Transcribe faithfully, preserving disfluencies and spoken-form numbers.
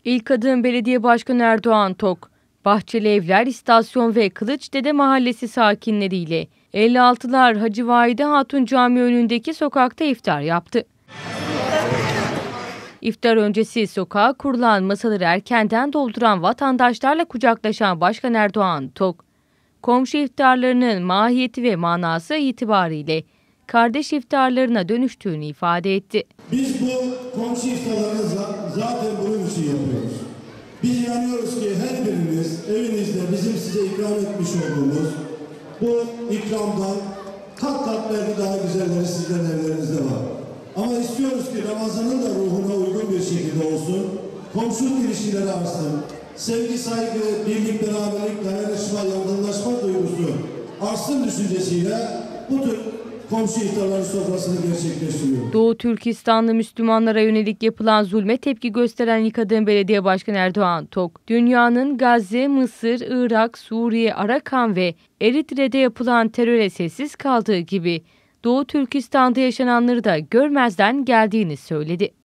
İlk adım Belediye Başkanı Erdoğan Tok, Bahçelievler İstasyon ve Kılıçdede Mahallesi sakinleriyle elli altılar Hacı Vahide Hatun Camii önündeki sokakta iftar yaptı. İftar öncesi sokağa kurulan masaları erkenden dolduran vatandaşlarla kucaklaşan Başkan Erdoğan Tok, komşu iftarlarının mahiyeti ve manası itibariyle kardeş iftarlarına dönüştüğünü ifade etti. Biz bu komşu iftarlarını zaten bunun için yapıyoruz. Biz inanıyoruz ki her biriniz evinizde bizim size ikram etmiş olduğumuz bu ikramdan kat kat belki daha güzelleri sizlerin evlerinizde var. Ama istiyoruz ki Ramazan'ın da ruhuna uygun bir şekilde olsun, komşuluk ilişkileri artsın, sevgi, saygı, birlik, beraberlik, dayanışma, yardımlaşma duygusu artsın düşüncesiyle bu tür komşu iftarları sofrasını gerçekleştiriyor. Doğu Türkistanlı Müslümanlara yönelik yapılan zulme tepki gösteren ilk adım Belediye Başkanı Erdoğan Tok, dünyanın Gazze, Mısır, Irak, Suriye, Arakan ve Eritre'de yapılan teröre sessiz kaldığı gibi Doğu Türkistan'da yaşananları da görmezden geldiğini söyledi.